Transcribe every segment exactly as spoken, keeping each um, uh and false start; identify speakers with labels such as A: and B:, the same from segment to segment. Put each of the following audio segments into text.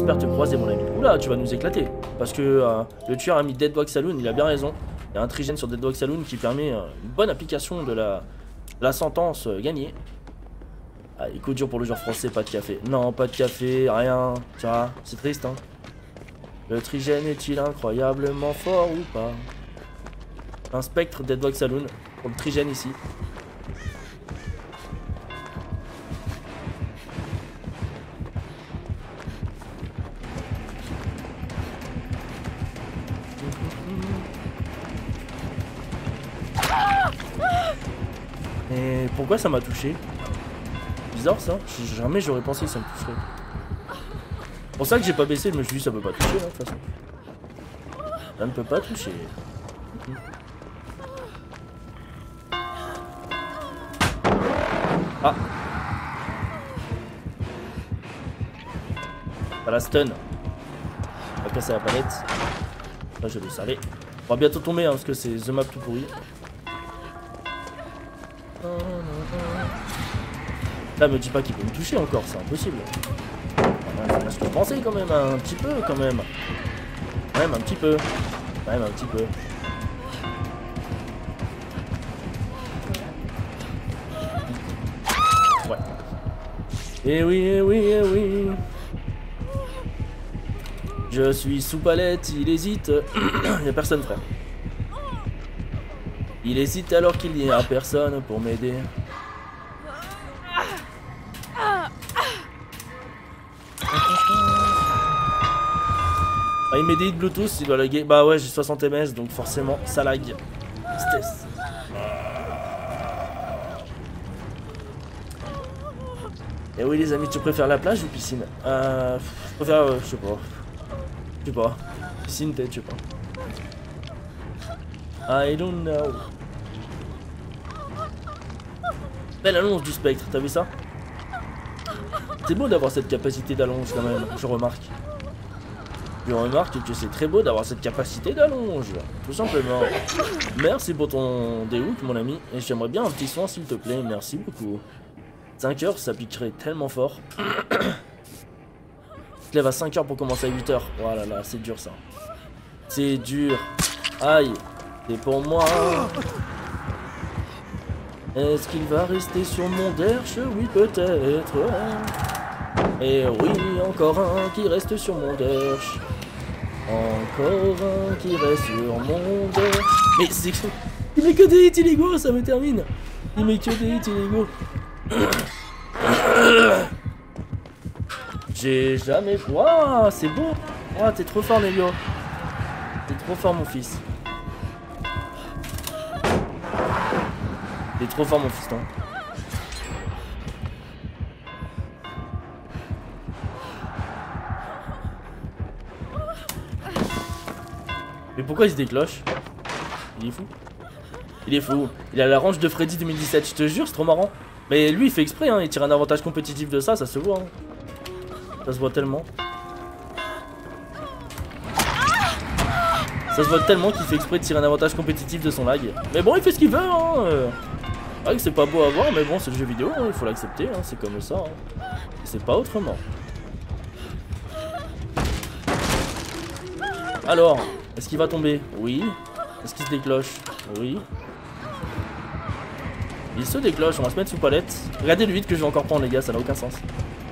A: J'espère te croiser mon ami. Oula, tu vas nous éclater. Parce que euh, le tueur a mis Deadwag Saloon, il a bien raison. Il y a un trigène sur Deadwag Saloon qui permet euh, une bonne application de la, la sentence euh, gagnée. Allez, coup dur pour le joueur français, pas de café. Non, pas de café, rien. Tu vois, c'est triste, hein. Le trigène est-il incroyablement fort ou pas? Un spectre Deadwag Saloon pour le trigène ici. Et pourquoi ça m'a touché? Bizarre ça, jamais j'aurais pensé que ça me toucherait. C'est pour ça que j'ai pas baissé, je me suis dit ça peut pas toucher hein, de toute façon. Ça ne peut pas toucher. Ah. Pas la stun. On va casser la palette. Là je le savais. On va bientôt tomber hein, parce que c'est The Map tout pourri. Là me dis pas qu'il peut me toucher encore, c'est impossible. C'est ce que je pensais quand même, un petit peu quand même. Quand même un petit peu. Quand même un petit peu. Ouais. Eh oui, eh oui, eh oui. Je suis sous palette, il hésite. Il n'y a personne frère. Il hésite alors qu'il n'y a personne pour m'aider. Ah, il met des hits Bluetooth, il doit laguer. Bah ouais, j'ai soixante M S donc forcément ça lag. Tristesse. Et oui les amis, tu préfères la plage ou piscine? Euh. Je préfère. Euh, je sais pas. Je sais pas. Piscine peut-être, je sais pas. I don't know. Belle allonge du spectre, t'as vu ça? C'est beau d'avoir cette capacité d'allonge quand même, je remarque. Je remarque que c'est très beau d'avoir cette capacité d'allonge, tout simplement. Merci pour ton déhook mon ami, et j'aimerais bien un petit soin s'il te plaît, merci beaucoup. cinq heures, ça piquerait tellement fort. Je te lève à cinq heures pour commencer à huit heures. Oh là là, c'est dur ça. C'est dur. Aïe, c'est pour moi. Est-ce qu'il va rester sur mon derche? Oui, peut-être. Et oui, encore un qui reste sur mon derche. Encore un qui reste sur mon derche. Mais c'est... Il met que des hits illégaux, ça me termine. Il met que des hits illégaux. J'ai jamais... Waouh, c'est beau. Waouh, t'es trop fort, Nelio. T'es trop fort, mon fils. T'es trop fort, mon fiston. Mais pourquoi il se décloche? Il est fou. Il est fou. Il a la range de Freddy deux mille dix-sept, je te jure, c'est trop marrant. Mais lui, il fait exprès, hein. Il tire un avantage compétitif de ça, ça se voit. Hein. Ça se voit tellement. Ça se voit tellement qu'il fait exprès de tirer un avantage compétitif de son lag. Mais bon, il fait ce qu'il veut, hein. C'est vrai que c'est pas beau à voir, mais bon, c'est le jeu vidéo, hein. Il faut l'accepter, hein. C'est comme ça. Hein. C'est pas autrement. Alors, est-ce qu'il va tomber? Oui. Est-ce qu'il se décloche? Oui. Il se décloche, on va se mettre sous palette. Regardez le huit que je vais encore prendre les gars, ça n'a aucun sens.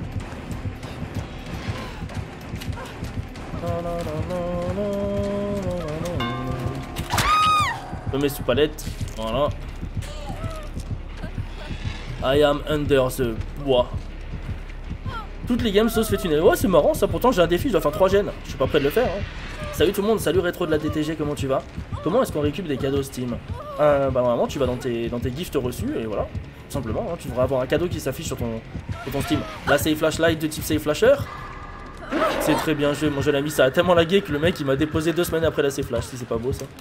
A: Je me mets sous palette, voilà. I am under the bois. Toutes les games sauce fait une... Ouais c'est marrant ça, pourtant j'ai un défi, je dois faire trois gènes. Je suis pas prêt de le faire hein. Salut tout le monde, salut Rétro de la D T G, comment tu vas? Comment est-ce qu'on récupère des cadeaux Steam? euh, Bah normalement tu vas dans tes, dans tes gifts reçus et voilà. Tout simplement, hein, tu devras avoir un cadeau qui s'affiche sur ton, sur ton Steam. Là c'est Flashlight de type Save Flasher. C'est très bien joué mon jeune ami, ça a tellement lagué que le mec il m'a déposé deux semaines après la Save Flash, si c'est pas beau ça.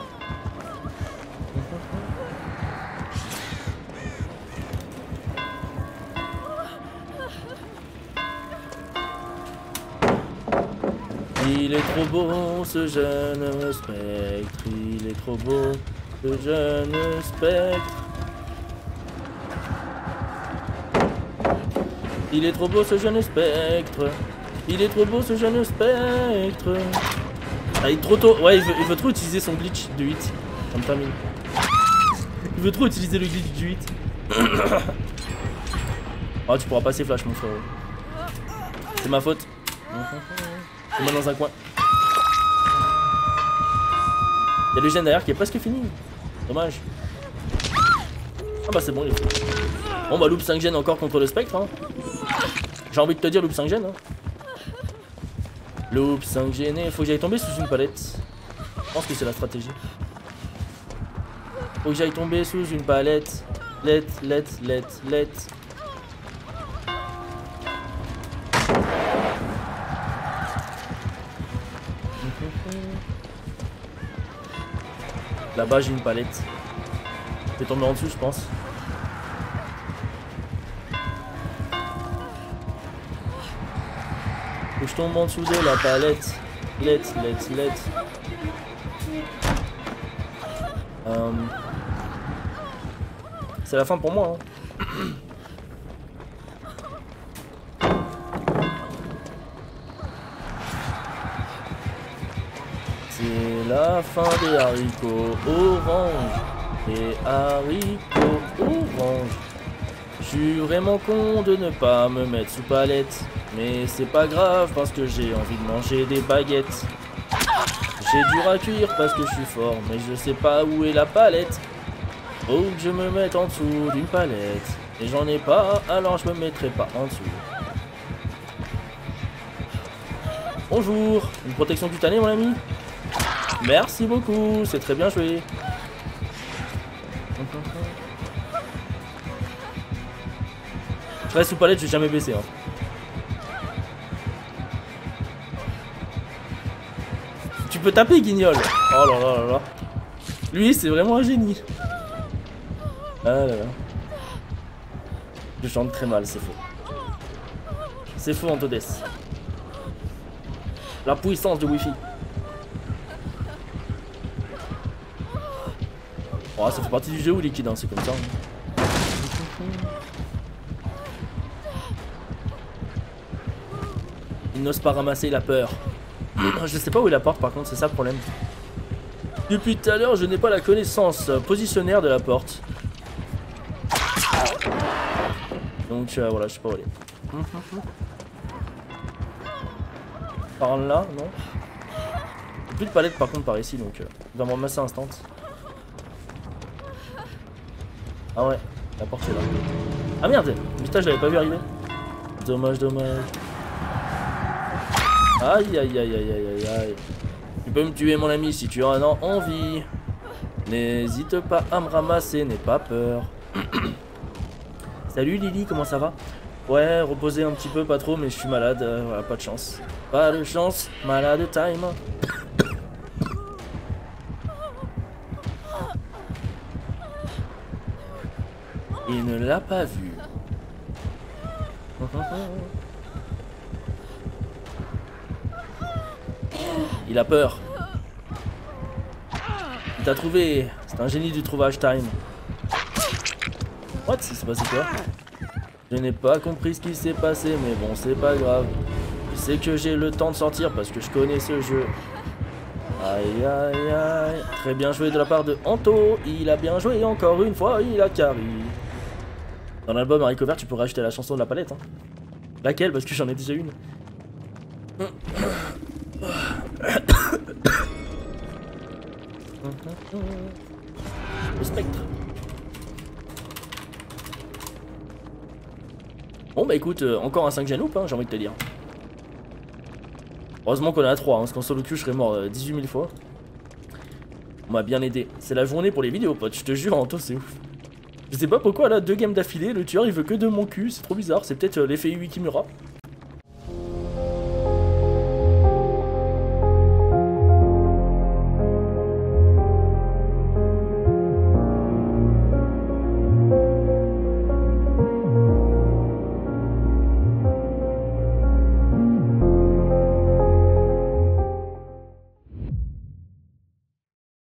A: Il est trop beau ce jeune spectre, il est trop beau ce jeune spectre. Il est trop beau ce jeune spectre, Il est trop beau ce jeune spectre. Ah, il est trop tôt. Ouais, il veut, il veut trop utiliser son glitch du huit. Ça me termine. Il veut trop utiliser le glitch du huit. Ah, tu pourras passer flash, mon frère. C'est ma faute. Je me mets dans un coin. Il y a le gène derrière qui est presque fini. Dommage. Ah bah c'est bon, il est fait. Bon bah loop cinq gènes encore contre le spectre. Hein. J'ai envie de te dire loop cinq gènes. Hein. Loop cinq gènes. Faut que j'aille tomber sous une palette. Je pense que c'est la stratégie. Faut que j'aille tomber sous une palette. Let, let, let, let. Là-bas j'ai une palette. Je vais tomber en dessous je pense. Faut que je tombe en dessous de la palette. Let, let, let. Euh... C'est la fin pour moi. Hein. C'est la fin des haricots orange. Des haricots orange. Je suis vraiment con de ne pas me mettre sous palette. Mais c'est pas grave parce que j'ai envie de manger des baguettes. J'ai dur à cuire parce que je suis fort. Mais je sais pas où est la palette. Faut que je me mette en dessous d'une palette. Et j'en ai pas, alors je me mettrai pas en dessous. Bonjour. Une protection cutanée mon ami. Merci beaucoup, c'est très bien joué. Je reste sous palette, je vais jamais baisser. Hein. Tu peux taper, Guignol. Oh là là là là. Lui, c'est vraiment un génie. Ah là là. Je chante très mal, c'est faux. C'est faux, Antodes. La puissance de Wi-Fi. Oh, ça fait partie du jeu ou liquide, hein, c'est comme ça. Hein. Il n'ose pas ramasser, la peur. Je sais pas où est la porte par contre, c'est ça le problème. Depuis tout à l'heure, je n'ai pas la connaissance positionnaire de la porte. Donc euh, voilà, je sais pas où aller. Par là, non. Plus de palette par contre par ici, donc euh, il va me ramasser instant. Ah ouais, la porte est là. Ah merde, putain, je l'avais pas vu arriver. Dommage, dommage. Aïe aïe aïe aïe aïe aïe aïe. Tu peux me tuer mon ami si tu en as envie. N'hésite pas à me ramasser, n'aie pas peur. Salut Lily, comment ça va? Ouais, reposer un petit peu, pas trop, mais je suis malade, euh, voilà, pas de chance. Pas de chance, malade time. Il ne l'a pas vu. Il a peur. Il t'a trouvé. C'est un génie du trouvage time. What? C'est passé quoi? Je n'ai pas compris ce qui s'est passé, mais bon, c'est pas grave. Je sais que j'ai le temps de sortir parce que je connais ce jeu. Aïe aïe aïe. Très bien joué de la part de Anto. Il a bien joué encore une fois, il a carry. Dans l'album Harry Cover, tu peux rajouter la chanson de la palette. Hein. Laquelle? Parce que j'en ai déjà une. Le spectre. Bon bah écoute, euh, encore un cinq gen loop, hein, j'ai envie de te dire. Heureusement qu'on est à trois, hein, parce qu'en solo queue je serais mort euh, dix-huit mille fois. On m'a bien aidé. C'est la journée pour les vidéos potes, je te jure Anto, c'est ouf. Je sais pas pourquoi là, deux games d'affilée, le tueur il veut que de mon cul, c'est trop bizarre, c'est peut-être euh, l'effet Uikimura.